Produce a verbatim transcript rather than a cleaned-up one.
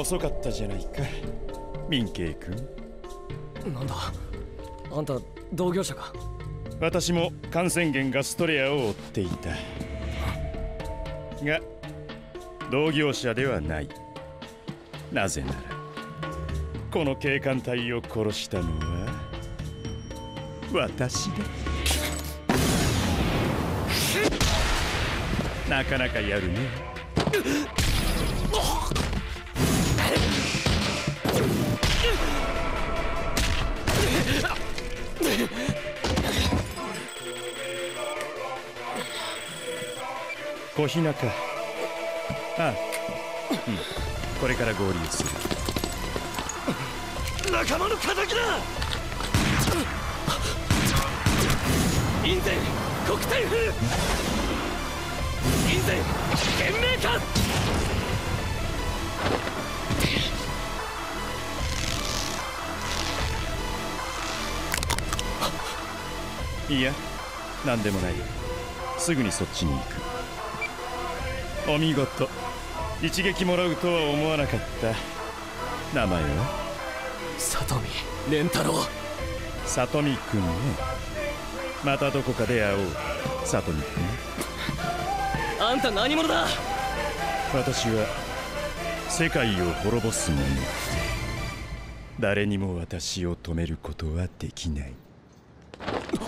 遅かったじゃないか、民慶君。 なんだ、あんた同業者か。 私も感染源ガストレアを追っていたが同業者ではない。なぜならこの警官隊を殺したのは私だ。なかなかやるね。小日向か。ああ、うん、これから合流する。 仲間の敵だ。院前国体風、院前賢明か。 いや、なんでもない。すぐにそっちに行く。お見事。一撃もらうとは思わなかった。名前は里見蓮太郎。 里見くんね。またどこかで会おう、里見くん。 あんた何者だ。 私は世界を滅ぼす者。誰にも私を止めることはできない。